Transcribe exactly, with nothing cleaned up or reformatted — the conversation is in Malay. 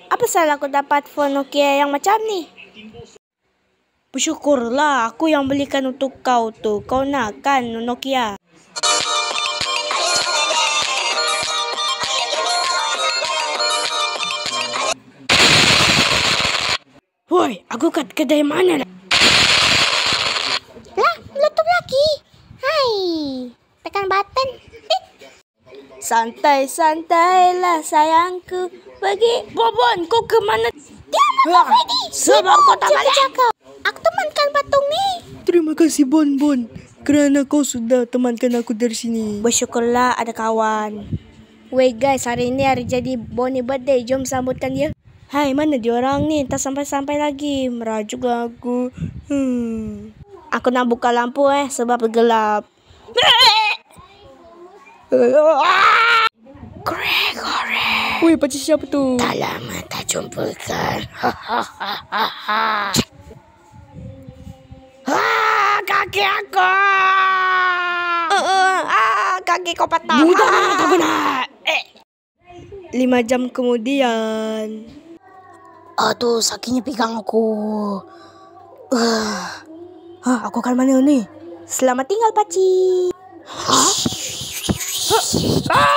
Apa salah aku dapat phone Nokia yang macam ni? Bersyukurlah aku yang belikan untuk kau tu. Kau nak kan Nokia? Woi, aku kat kedai mana lah? Lah, Bluetooth lagi. Hai, tekan button. Santai-santailah sayangku. Pergi. Bobon, kau ke mana? Diam apa, Freddy? Sebab kau tak balik. Cakap. Aku temankan patung ni. Terima kasih Bon Bon kerana kau sudah temankan aku dari sini. Bersyukurlah ada kawan. Weh guys, hari ini hari jadi Bonnie birthday. Jom sambutkan dia. Hai, mana dia orang ni? Tak sampai-sampai lagi. Merajuk aku. Hmm. Aku nak buka lampu eh sebab gelap. Gregory. Woi, pakcik siapa tu? Tak lama tak jumpa kan. Ah, kaki aku. Uh, uh, ah, kaki kau patah. Mudah ah. kau kena. Eh. Lima jam kemudian. Aduh, sakitnya pegang aku. Uh. Ha, aku kat mana ni? Selamat tinggal, Pakcik. Ha? Ha?